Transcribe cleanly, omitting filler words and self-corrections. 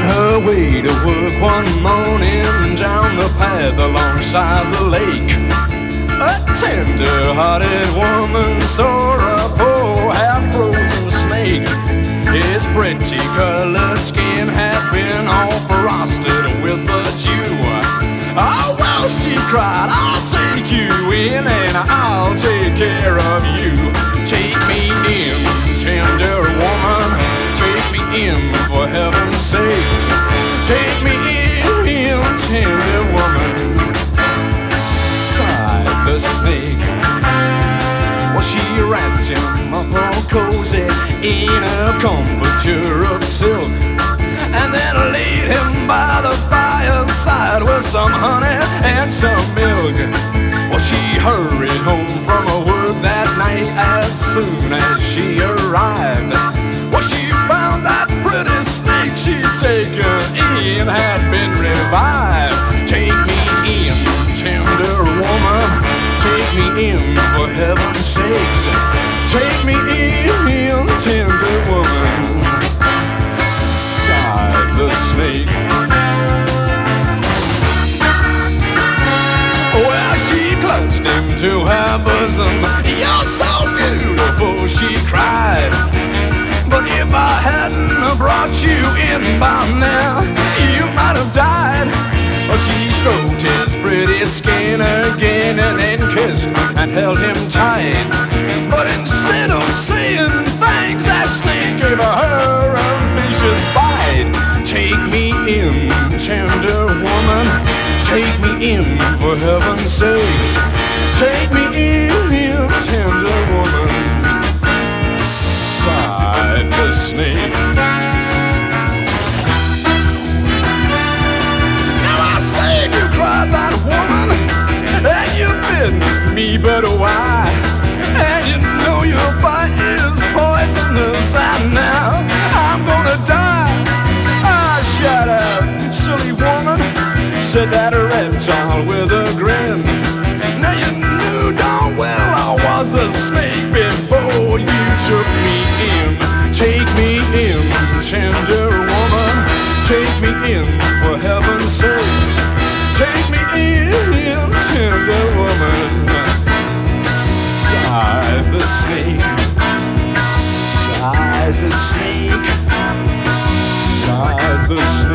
her way to work one morning down the path alongside the lake. A tender-hearted woman saw a poor half-frozen snake. His pretty colored skin had been all frosted with the dew. Oh, well, she cried, I'll take you in and I'll take care of you. Take me in, tender woman, take me in for heaven's sakes. Take me in, tender woman, sighed the snake. Well, she wrapped him up all cozy in a comforter of silk, and then laid him by the fireside with some honey and some milk. Well, she hurried home from her work that night as soon as she arrived. Well, she found that pretty snake she'd taken in had been revived. Take me in, tender woman, take me in for heaven's sakes. Take me in, tender woman, sighed the snake. Well, she clutched him to her bosom. You're so beautiful, she cried. But if I hadn't brought you in by now, you might have died. Well, she stroked his pretty skin again and then kissed and held him tight. But instead of saying thanks, that snake gave her a vicious bite. Take me in, tender woman, take me in for heaven's sakes. Take me in, tender woman, sighed the snake. Now I say you cried, that woman, and you bid me, but why? And you know your bite is poisonous, and now I'm gonna die. I shut up, silly woman, said that reptile with a grin. Now you knew darn well I was a snake before you took me in. Take me in, tender woman, take me in for heaven's sakes. Take me in, tender woman, sighed the snake. Sighed the snake. Sighed the snake.